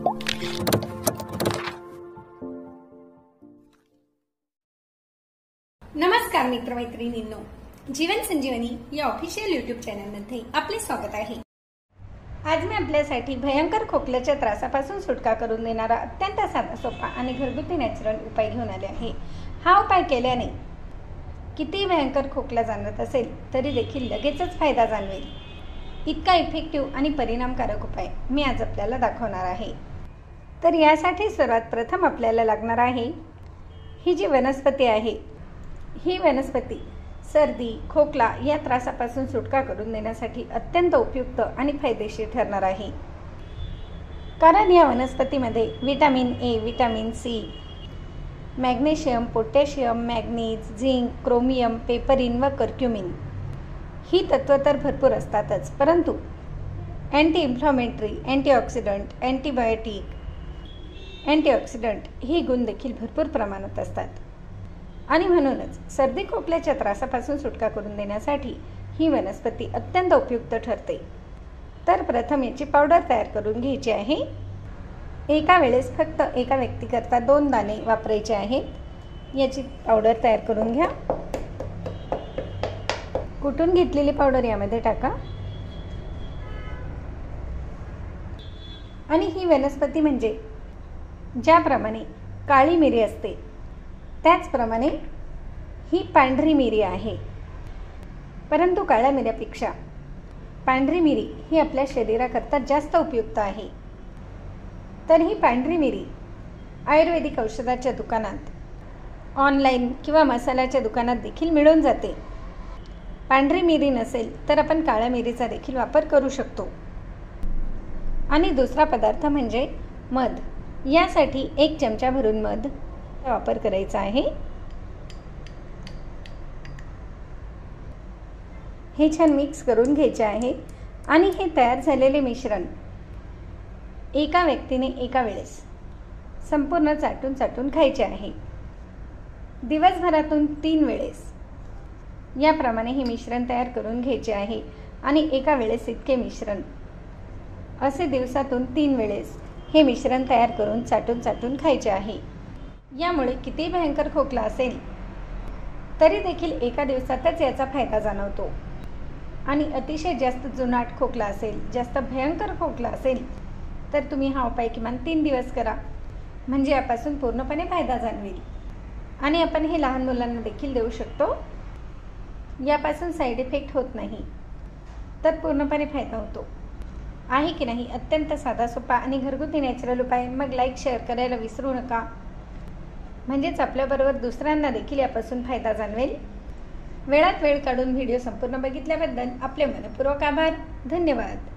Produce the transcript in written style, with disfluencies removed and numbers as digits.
नमस्कार मित्रमैत्रिणींनो, जीवन संजीवनी या official YouTube चॅनलमध्ये आपले स्वागत आहे। आज मी आपल्यासाठी भयंकर खोकल्याच्या त्रासापासून सुटका करून देणारा अत्यंत साधा सोपा आणि घरगुती नॅचरल उपाय घेऊन आले आहे। हा उपाय केल्याने किती भयंकर खोकला जाणवत असेल तरी देखील लगेचच फायदा जाणवेल, इतका इफेक्टिव्ह आणि परिणामकारक उपाय मी आज आपल्याला दाखवणार आहे। तर यासाठी सर्वात प्रथम आपल्याला लागणार आहे ही जी वनस्पती आहे, ही वनस्पती सर्दी खोकला या त्रासापासून सुटका करून देण्यासाठी अत्यंत उपयुक्त आणि फायदेशीर ठरणार आहे। कारण या वनस्पतीमध्ये vitamin A, vitamin C, magnesium, potassium, manganese, zinc, chromium, piperine व कर्क्युमिन ही तत्त्व तर भरपूर असतातच, परंतु अँटी इन्फ्लामेटरी, अँटीऑक्सिडंट, अँटीऑक्सिडंट ही गुण देखील भरपूर प्रमाणात असतात आणि म्हणूनच सर्दी खोकल्याच्या त्रासापासून सुटका करून देण्यासाठी ही वनस्पती अत्यंत उपयुक्त ठरते। तर प्रथम याची पावडर तयार करून घ्यायची आहे। एका वेळेस फक्त एका व्यक्तीकरता 2 दाणे वापरायचे आहेत। याची पावडर तयार करून घ्या। कुटून घेतलेली पावडर यामध्ये टाका आणि ही वनस्पती म्हणजे ज्याप्रमाणे काळी मिरी असते त्याचप्रमाणे ही पांढरी मिरी आहे, परंतु काळ्या मिऱ्यापेक्षा पांढरी मिरी ही आपल्या शरीराकरता जास्त उपयुक्त आहे। तर ही पांढरी मिरी आयुर्वेदिक औषधाच्या दुकानात, ऑनलाईन किंवा मसाल्याच्या दुकानात देखील मिळून जाते। पांढरी मिरी नसेल तर आपण काळ्या मिरीचा देखील वापर करू शकतो। आणि दुसरा पदार्थ म्हणजे मध। यासाठी 1 चमचा भरून मध वापर करायचा आहे। हे छान मिक्स करून घ्यायचे आहे आणि हे तयार झालेले मिश्रण एका व्यक्तीने एका वेळेस संपूर्ण चाटून खायचे आहे। दिवसभरातून 3 वेळेस याप्रमाणे हे मिश्रण तयार करून घ्यायचे आहे आणि एका वेळेस इतके मिश्रण असे दिवसातून 3 वेळेस हे मिश्रण तयार करून चाटून खायचे आहे। यामुळे किती भयंकर खोकला असेल तरी देखील एका दिवसातच याचा फायदा जाणवतो आणि अतिशय जास्त जुनाट खोकला असेल, जास्त भयंकर खोकला असेल तर तुम्ही हा उपाय किमान 3 दिवस करा, म्हणजे यापासून पूर्णपणे फायदा जाणवेल। आणि आपण हे लहान मुलांना देखील देऊ शकतो। यापासून साईड इफेक्ट होत नाही, तर पूर्णपणे फायदा होतो आहे की नाही। अत्यंत साधा सोपा आणि घरगुती नॅचरल उपाय। मग लाईक शेअर करायला विसरू नका, म्हणजेच आपल्याबरोबर दुसऱ्यांना देखील यापासून फायदा जाणवेल। वेळात वेळ काढून व्हिडिओ संपूर्ण बघितल्याबद्दल आपले मनपूर्वक आभार। धन्यवाद।